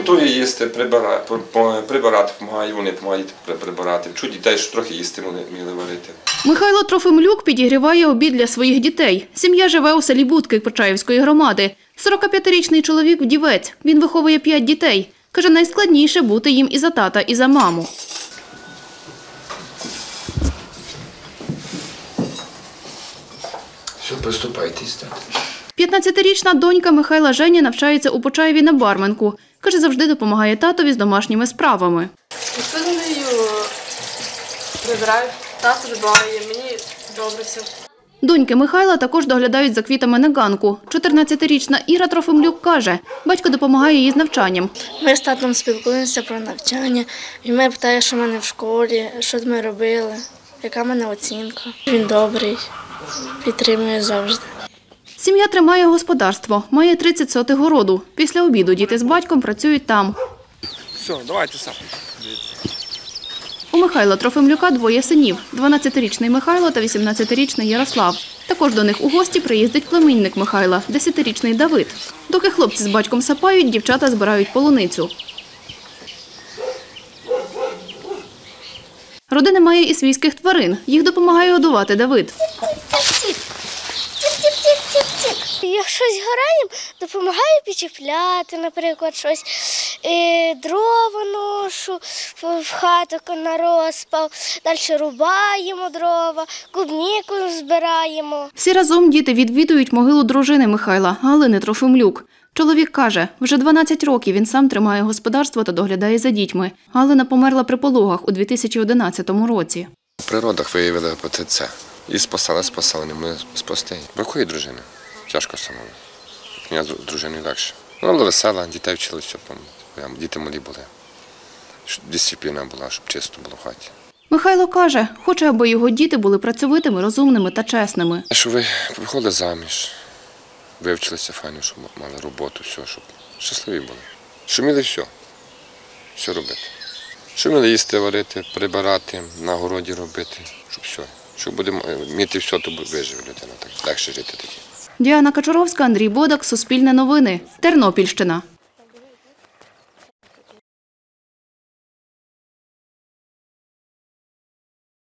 готує їсти, прибирати допомагає, вони допомагають прибирати. Вчу дітей, щоб трохи їсти вміли варити. Михайло Трофимлюк підігріває обід для своїх дітей. Сім'я живе у селі Будки Почаївської громади. 45-річний чоловік – вдівець. Він виховує 5 дітей. Каже, найскладніше бути їм і за тата, і за маму. Все, приступайте. 15-річна донька Михайла Женя навчається у Почаєві на барменку. Каже, завжди допомагає татові з домашніми справами. Посудиною прибираю, тато дбає, мені добре все. Доньки Михайла також доглядають за квітами на ганку. 14-річна Іра Трофимлюк каже, батько допомагає їй з навчанням. Ми з татом спілкуємося про навчання. Він мене питає, що в мене в школі, що ми робили, яка в мене оцінка. Він добрий, підтримує завжди. Сім'я тримає господарство, має 30 сотих городу. Після обіду діти з батьком працюють там. Все, давайте сам. У Михайла Трофимлюка 2 синів – 12-річний Михайло та 18-річний Ярослав. Також до них у гості приїздить племінник Михайла – 10-річний Давид. Доки хлопці з батьком сапають, дівчата збирають полуницю. Родина має і свійських тварин. Їх допомагає годувати Давид. Як щось гораємо, допомагаю підчіпляти, наприклад, щось, дрова ношу в хату на розпал, далі рубаємо дрова, клубніку збираємо. Всі разом діти відвідують могилу дружини Михайла, Галини Трофимлюк. Чоловік каже, вже 12 років він сам тримає господарство та доглядає за дітьми. Галина померла при пологах у 2011 році. В природах виявили ПТЦ. І спасали, не ми спасти. Бракує дружини. Тяжко самому. Я з дружиною легше. Вона була весела, дітей вчили все. Діти малі були. Щоб дисципліна була, щоб чисто було в хаті. Михайло каже, хоче, аби його діти були працьовитими, розумними та чесними. Щоб ви виходили заміж, вивчилися файно, щоб мали роботу, все, щоб щасливі були. Щоб вміли все робити. Щоб вміли їсти, варити, прибирати, на городі робити, щоб все. Щоб будемо вміти все, то виживе людина, так легше жити тоді. Діана Качуровська, Андрій Бодак, Суспільне новини, Тернопільщина.